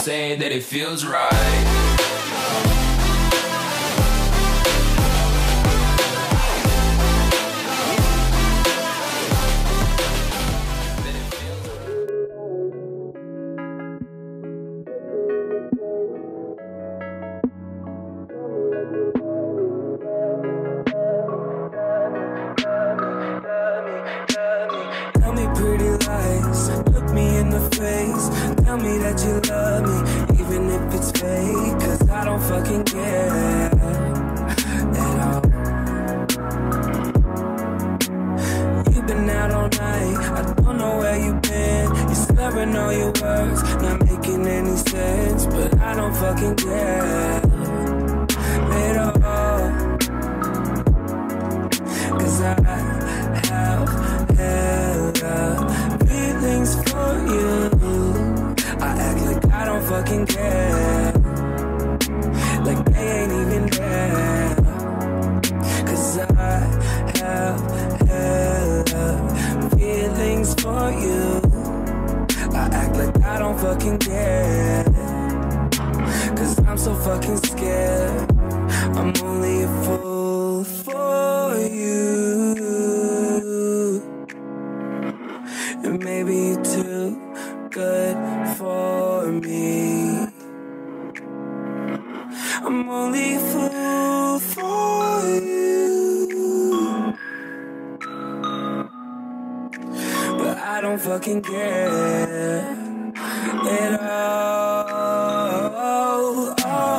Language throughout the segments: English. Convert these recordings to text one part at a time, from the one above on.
saying that it feels right. Tell me pretty lies, look me in the face. Tell me that you love me, even if it's fake. Cause I don't fucking care at all. You've been out all night, I don't know where you've been. You're slurring all your words, not making any sense. But I don't fucking care at all. Cause I have feelings for you. I act like I don't fucking care, like they ain't even there. Cause I have feelings for you. I act like I don't fucking care, cause I'm so fucking scared. I'm only a fool for you. And maybe you're too good for me. I'm only a fool for you, but I don't fucking care at all.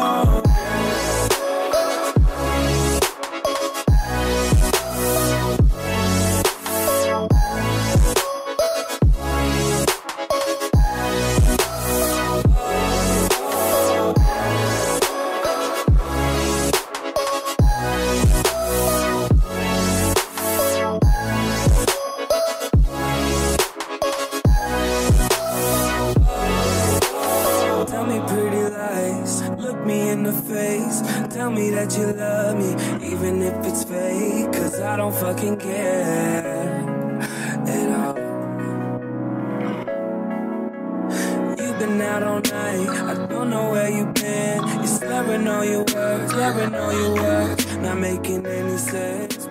Tell me pretty lies, look me in the face. Tell me that you love me, even if it's fake. Cause I don't fucking care at all. You've been out all night, I don't know where you've been. You're slurring all your words, not making any sense.